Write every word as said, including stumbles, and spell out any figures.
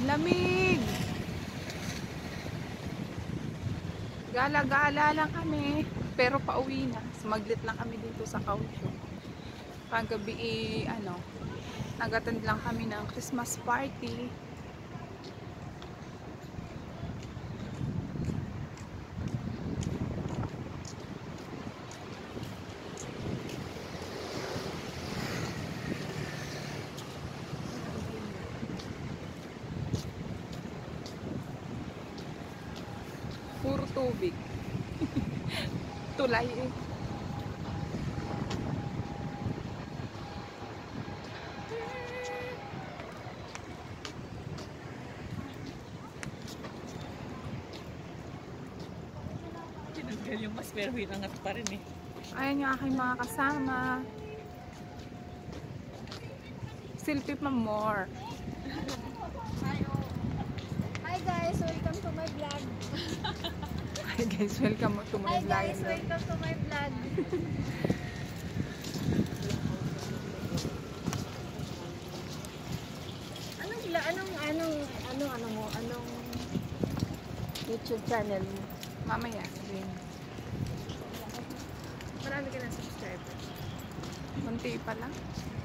Lamig! Gala-gala lang kami. Pero pauwi na. Sumaglit lang kami dito sa Kaohsiung. Paggabi, eh, ano, nag-attend lang kami ng Christmas party. Puro tubig. Tulay eh. Tinanggal yung mas pero hinangat pa rin eh. Ayan yung aking mga kasama. Selfie pa more. Hi guys, welcome to my vlog. Hi guys, welcome to my Hi vlog. guys, welcome to my vlog. Anong vlog? Anong anong anong ano mo? Anong YouTube channel mo? Mamaya, sabihin. Marami ka na subscribers. Munti pa lang.